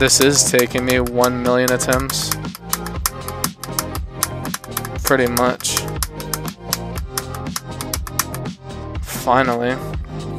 This is taking me 1 million attempts. Pretty much. Finally.